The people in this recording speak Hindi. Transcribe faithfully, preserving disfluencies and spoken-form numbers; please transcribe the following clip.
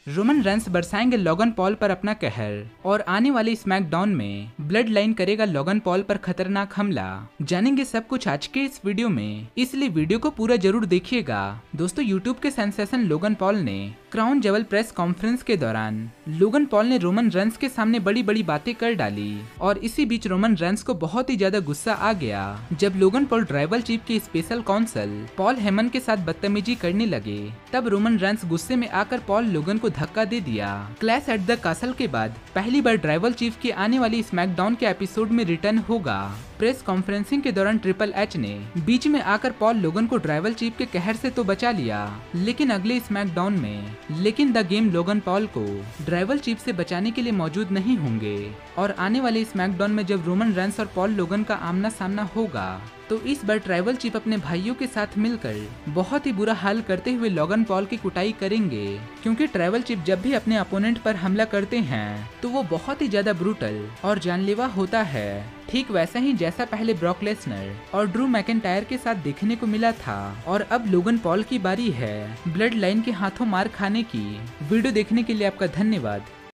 रोमन रेंस बरसाएंगे लोगन पॉल पर अपना कहर और आने वाले स्मैकडाउन में ब्लड लाइन करेगा लोगन पॉल पर खतरनाक हमला। जानेंगे सब कुछ आज के इस वीडियो में, इसलिए वीडियो को पूरा जरूर देखिएगा। दोस्तों, यूट्यूब के सेंसेशन लोगन पॉल ने क्राउन जेवल प्रेस कॉन्फ्रेंस के दौरान लोगन पॉल ने रोमन रेंस के सामने बड़ी बड़ी बातें कर डाली और इसी बीच रोमन रेंस को बहुत ही ज्यादा गुस्सा आ गया जब लोगन पॉल ट्राइबल चीफ के स्पेशल काउंसिल पॉल हेमन के साथ बदतमीजी करने लगे। तब रोमन रेंस गुस्से में आकर पॉल लोगन को धक्का दे दिया। क्लैश एट द कासल के बाद पहली बार ट्राइबल चीफ के आने वाली स्मैकडाउन के एपिसोड में रिटर्न होगा। प्रेस कॉन्फ्रेंसिंग के दौरान ट्रिपल एच ने बीच में आकर पॉल लोगन को ट्राइबल चीफ के कहर से तो बचा लिया, लेकिन अगले स्मैकडाउन में लेकिन द गेम लोगन पॉल को ट्राइबल चीफ से बचाने के लिए मौजूद नहीं होंगे और आने वाले स्मैकडाउन में जब रोमन रेंस और पॉल लोगन का आमना सामना होगा तो इस बार ट्राइबल चीफ अपने भाइयों के साथ मिलकर बहुत ही बुरा हाल करते हुए लोगन पॉल की कुटाई करेंगे, क्योंकि ट्राइबल चीफ जब भी अपने अपोनेंट पर हमला करते हैं तो वो बहुत ही ज्यादा ब्रूटल और जानलेवा होता है, ठीक वैसा ही जैसा पहले ब्रॉक लेसनर और ड्रू मैकिंटायर के साथ देखने को मिला था। और अब लोगन पॉल की बारी है ब्लड लाइन के हाथों मार खाने की। वीडियो देखने के लिए आपका धन्यवाद।